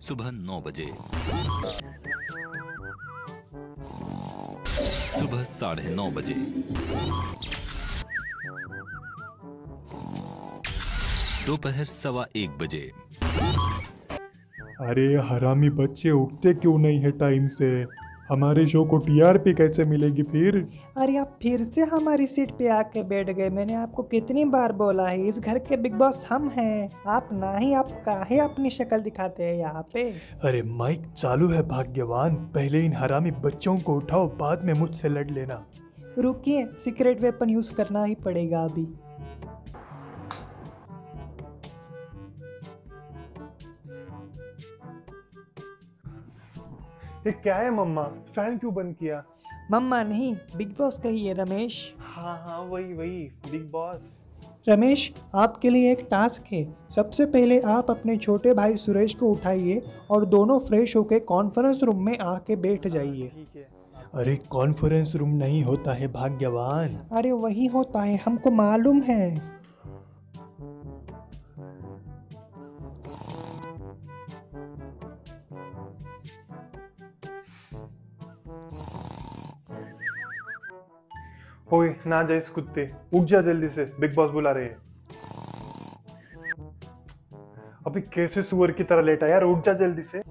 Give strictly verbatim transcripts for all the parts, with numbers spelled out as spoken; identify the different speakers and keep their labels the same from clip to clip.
Speaker 1: सुबह नौ बजे, सुबह साढ़े नौ बजे, दोपहर सवा एक बजे।
Speaker 2: अरे हरामी बच्चे उठते क्यों नहीं है टाइम से? हमारे शो को टीआरपी कैसे मिलेगी फिर?
Speaker 3: अरे आप फिर से हमारी सीट पे आके बैठ गए। मैंने आपको कितनी बार बोला है, इस घर के बिग बॉस हम हैं, आप ना ही। आप काहे अपनी शक्ल दिखाते हैं यहाँ पे?
Speaker 2: अरे माइक चालू है भाग्यवान, पहले इन हरामी बच्चों को उठाओ, बाद में मुझसे लड़ लेना।
Speaker 3: रुकिए, सीक्रेट वेपन यूज करना ही पड़ेगा अभी।
Speaker 4: ये क्या है मम्मा, फैन क्यों बंद किया?
Speaker 3: मम्मा नहीं, बिग बॉस कहिए रमेश।
Speaker 4: हाँ हाँ वही वही बिग बॉस।
Speaker 3: रमेश, आपके लिए एक टास्क है। सबसे पहले आप अपने छोटे भाई सुरेश को उठाइए और दोनों फ्रेश होकर कॉन्फ्रेंस रूम में आके बैठ जाइए।
Speaker 4: ठीक है।
Speaker 2: अरे कॉन्फ्रेंस रूम नहीं होता है भाग्यवान।
Speaker 3: अरे वही होता है, हमको मालूम है।
Speaker 4: ओए ना जा इस कुत्ते, उठ जा जल्दी से, बिग बॉस बुला रहे हैं। अभी कैसे सुअर की तरह लेटा यार, उठ जा जल्दी से।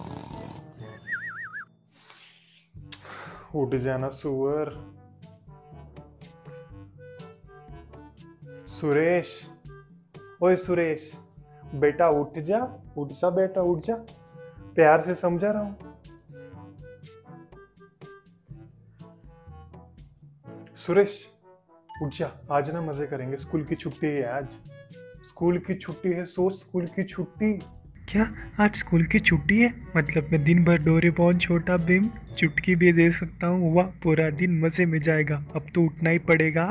Speaker 4: उठ जाना सुअर। सुरेश, ओए सुरेश बेटा उठ जा, उठ जा बेटा उठ जा, प्यार से समझा रहा हूं। सुरेश उठ जा, आज ना मजे करेंगे, स्कूल की छुट्टी है आज, स्कूल की छुट्टी है, सोच स्कूल की छुट्टी।
Speaker 5: क्या आज स्कूल की छुट्टी है? मतलब मैं दिन भर डोरेमोन छोटा भीम चुटकी भी दे सकता हूँ? वाह, पूरा दिन मजे में जाएगा। अब तो उठना ही पड़ेगा।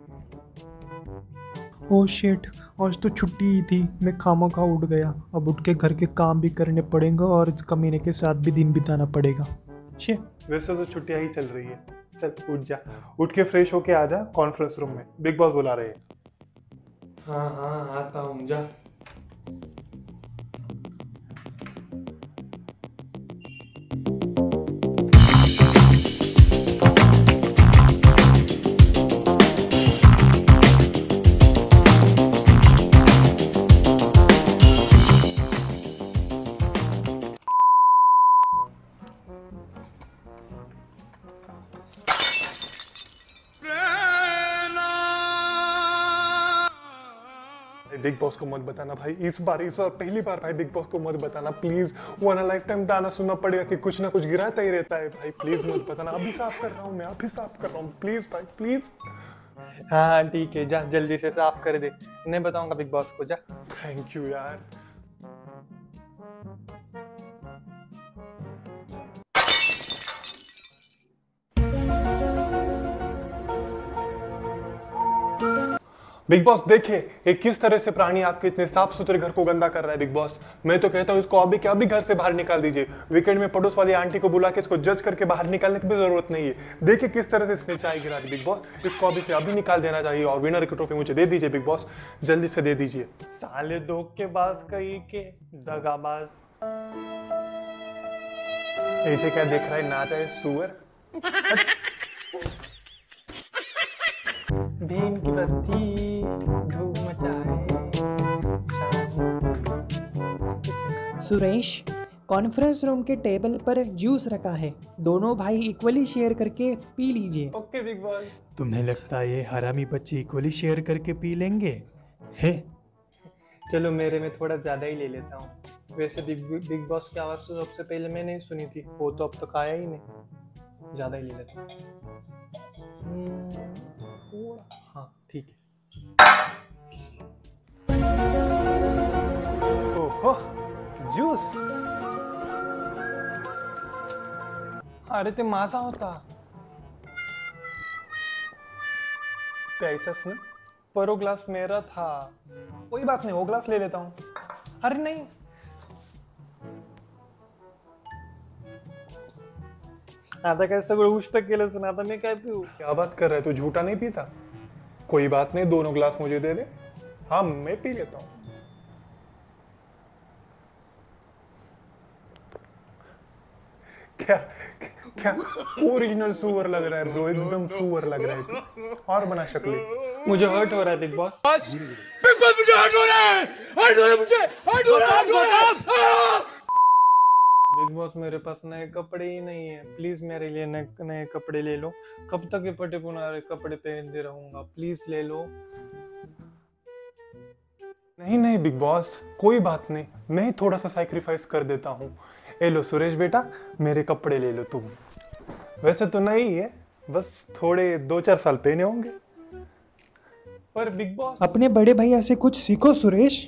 Speaker 3: ओह शिट, आज तो छुट्टी ही थी, मैं खामखा उठ गया। अब उठ के घर के काम भी करने पड़ेंगे और कमीने के साथ भी दिन बिताना पड़ेगा। शिट।
Speaker 4: वैसे तो छुट्टियां ही चल रही है, चल उठ जा, उठ के फ्रेश होके आ जा कॉन्फ्रेंस रूम में, बिग बॉस बुला रहे हैं। हाँ हाँ आता हूँ, जा। बिग बॉस को मत बताना भाई, इस बार इस बार पहली बार भाई बिग बॉस को मत बताना प्लीज। वन लाइफ टाइम गाना सुनना पड़ेगा कि कुछ ना कुछ गिराता ही रहता है भाई, प्लीज मत बताना। अभी साफ कर रहा हूँ मैं, अभी साफ कर रहा हूँ, प्लीज भाई प्लीज।
Speaker 6: हाँ ठीक है, जा जल्दी से साफ कर दे, नहीं बताऊंगा बिग बॉस को, जा।
Speaker 4: थैंक यू यार। बिग बॉस देखे ये किस तरह से प्राणी आपके इतने साफ सुथरे घर को गंदा कर रहा है। बिग बॉस मैं तो कहता हूँ इसको अभी के अभी घर से बाहर निकाल दीजिए। वीकेंड में पड़ोस वाली आंटी को बुला के इसको जज करके बाहर निकालने की भी जरूरत नहीं है। देखिए किस तरह से इसने चाय गिरा दी। बिग बॉस इसको अभी से अभी निकाल देना चाहिए और विनर की ट्रॉफी मुझे दे दीजिए बिग बॉस, जल्दी से दे दीजिए।
Speaker 6: साले धोखेबाज कहीं के, दगाबाज।
Speaker 4: ऐसे क्या देख रहा है, ना चाहे सुअर।
Speaker 6: भीम की बत्ती धूम मचाए।
Speaker 3: सुरेश, कॉन्फ्रेंस रूम के टेबल पर जूस रखा है, दोनों भाई इक्वली शेयर करके पी लीजिए।
Speaker 6: Okay big boss.
Speaker 2: तुम्हें लगता है ये हरामी बच्चे इक्वली शेयर करके पी लेंगे? है
Speaker 6: चलो मेरे में थोड़ा ज्यादा ही ले लेता हूँ। वैसे बिग बिग बॉस की आवाज तो सबसे पहले मैंने ही सुनी थी, वो तो अब तक आया ही नहीं, ज्यादा ही ले लेता हूँ। हाँ ठीक है।
Speaker 4: ओहो जूस,
Speaker 6: अरे ते माझा होता।
Speaker 4: प्यायचास ना?
Speaker 6: पर वो ग्लास मेरा था।
Speaker 4: कोई बात नहीं, वो ग्लास ले लेता हूँ।
Speaker 6: अरे नहीं, आता काय सगळं उष्ट केलंच ना, आता मी काय पिऊ?
Speaker 4: क्या बात कर रहा है, तू झूठा नहीं पीता? कोई बात नहीं, दोनों ग्लास मुझे दे दे, हाँ मैं पी लेता हूँ। क्या क्या ओरिजिनल सुअर लग रहा है ब्रो, एकदम सुअर लग रहा है तू। और बना शक्ल।
Speaker 6: मुझे हर्ट हो रहा है बिग बॉस। बिग बॉस मेरे पास नए कपड़े ही नहीं है, प्लीज मेरे लिए नए नए कपड़े ले लो। कब तक ये फटे पुराने कपड़े पहनते रहूंगा, प्लीज ले लो।
Speaker 4: नहीं नहीं बिग बॉस, कोई बात नहीं, मैं ही थोड़ा सा सैक्रिफाइस कर देता हूँ। ए लो सुरेश बेटा, मेरे कपड़े ले लो तुम। वैसे तो नहीं है, बस थोड़े दो चार साल पहने होंगे।
Speaker 6: पर बिग बॉस,
Speaker 3: अपने बड़े भैया से कुछ सीखो सुरेश।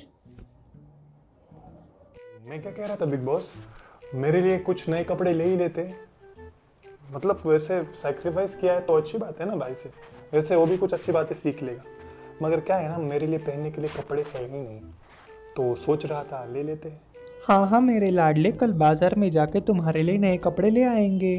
Speaker 4: मैं क्या कह रहा था बिग बॉस, मेरे लिए कुछ नए कपड़े ले ही लेते। मतलब वैसे सैक्रिफाइस किया है तो अच्छी बात है ना भाई से, वैसे वो भी कुछ अच्छी बातें सीख लेगा। मगर क्या है ना, मेरे लिए पहनने के लिए कपड़े है ही नहीं, तो सोच रहा था ले लेते।
Speaker 3: हाँ हाँ मेरे लाडले, कल बाजार में जाके तुम्हारे लिए नए कपड़े ले आएंगे।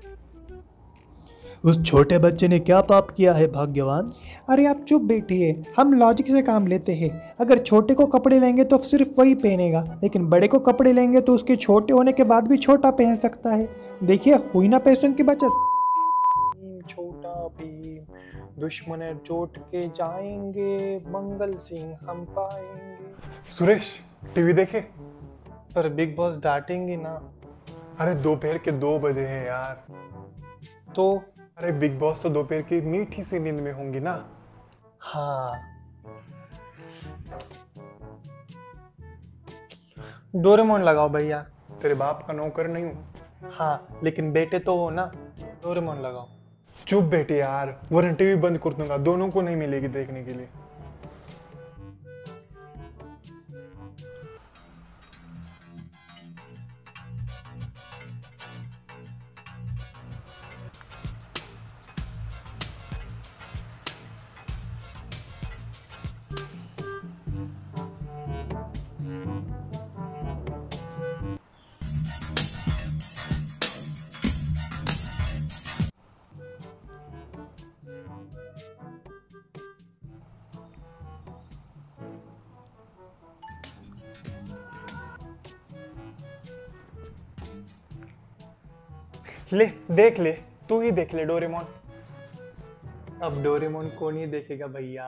Speaker 2: उस छोटे बच्चे ने क्या पाप किया है भाग्यवान?
Speaker 3: अरे आप चुप बैठिए, हम लॉजिक से काम लेते हैं। अगर छोटे को कपड़े लेंगे तो सिर्फ वही पहनेगा, लेकिन बड़े को कपड़े लेंगे तो उसके छोटे होने के बाद भी छोटा पहन सकता है। देखिए हुई ना पैसों की बचत।
Speaker 6: छोटा भीम, दुश्मन चोट के जाएंगे, मंगल सिंह हम पाएंगे।
Speaker 4: सुरेश टीवी देखे?
Speaker 6: पर बिग बॉस डांटेंगे ना।
Speaker 4: अरे दोपहर के दो बजे हैं यार।
Speaker 6: तो
Speaker 4: अरे बिग बॉस तो दोपहर की मीठी सी नींद में होंगी ना।
Speaker 6: हाँ, डोरेमोन लगाओ भैया।
Speaker 4: तेरे बाप का नौकर नहीं हूँ।
Speaker 6: हाँ लेकिन बेटे तो हो ना, डोरेमोन लगाओ।
Speaker 4: चुप बेटे यार, वरना टीवी बंद कर दूंगा, दोनों को नहीं मिलेगी देखने के लिए। ले देख ले, तू ही देख ले डोरेमोन।
Speaker 6: अब डोरेमोन कौन ही देखेगा भैया।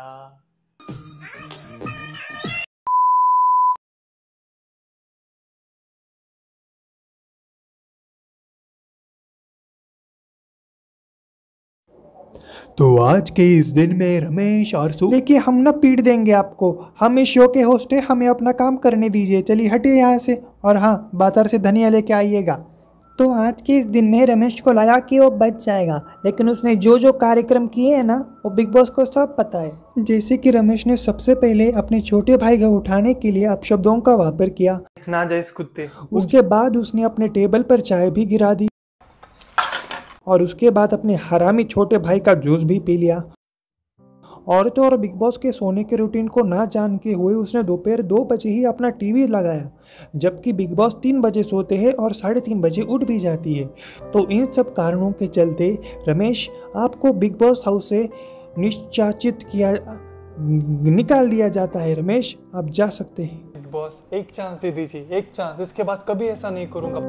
Speaker 2: तो आज के इस दिन में रमेश और सु
Speaker 3: देखिए हम ना पीट देंगे आपको, हम इस शो के होस्ट हैं, हमें अपना काम करने दीजिए। चलिए हटिए यहाँ से, और हाँ बाजार से धनिया लेके आइएगा। तो आज के इस दिन में रमेश को लगा कि वो बच जाएगा, लेकिन उसने जो जो कार्यक्रम किए हैं ना वो बिग बॉस को सब पता है। जैसे कि रमेश ने सबसे पहले अपने छोटे भाई को उठाने के लिए अपशब्दों का वापर किया,
Speaker 6: ना जाइज कुत्ते।
Speaker 3: उसके बाद उसने अपने टेबल पर चाय भी गिरा दी, और उसके बाद अपने हरामी छोटे भाई का जूस भी पी लिया। और तो और बिग बॉस के सोने के रूटीन को ना जान के हुए उसने दोपहर दो बजे ही अपना टीवी लगाया, जबकि बिग बॉस तीन बजे सोते हैं और साढ़े तीन बजे उठ भी जाती है। तो इन सब कारणों के चलते रमेश आपको बिग बॉस हाउस से निष्कासित किया निकाल दिया जाता है। रमेश आप जा सकते हैं।
Speaker 6: बिग बॉस एक चांस दे दीजिए, एक चांस, इसके बाद कभी ऐसा नहीं करूँगा।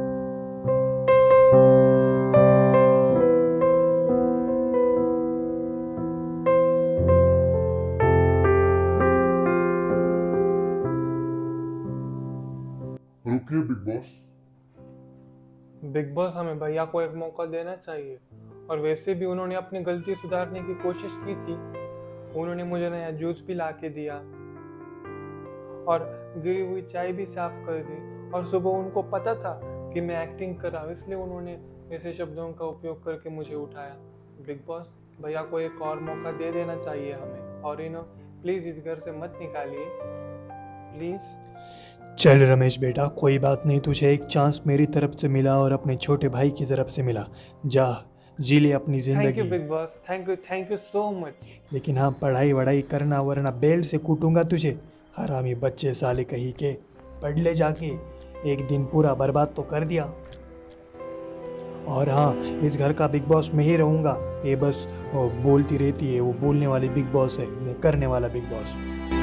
Speaker 7: रुकिए बिग बॉस,
Speaker 6: बिग बॉस हमें भैया को एक मौका देना चाहिए। और वैसे भी उन्होंने अपनी गलती सुधारने की कोशिश की थी। उन्होंने मुझे नया जूस भी ला के दिया और गिरी हुई चाय भी साफ कर दी, और सुबह उनको पता था कि मैं एक्टिंग कर रहा हूँ, इसलिए उन्होंने ऐसे शब्दों का उपयोग करके मुझे उठाया। बिग बॉस भैया को एक और मौका दे देना चाहिए हमें, और इन्हों प्लीज़ इस घर से मत निकालिए प्लीज़।
Speaker 2: चल रमेश बेटा, कोई बात नहीं, तुझे एक चांस मेरी तरफ से मिला और अपने छोटे भाई की तरफ से मिला। जा जी ले अपनी
Speaker 6: थैंक यू
Speaker 2: जिंदगी।
Speaker 6: Big boss, thank you thank you so much.
Speaker 2: लेकिन हाँ, पढ़ाई वढ़ाई करना, वरना बेल्ट से कूटूंगा तुझे। हरामी बच्चे साले कहीं के, पढ़ ले जाके। एक दिन पूरा बर्बाद तो कर दिया। और हाँ, इस घर का बिग बॉस मैं ही रहूँगा। ये बस वो बोलती रहती है, वो बोलने वाली बिग बॉस है, मैं करने वाला बिग बॉस हूँ।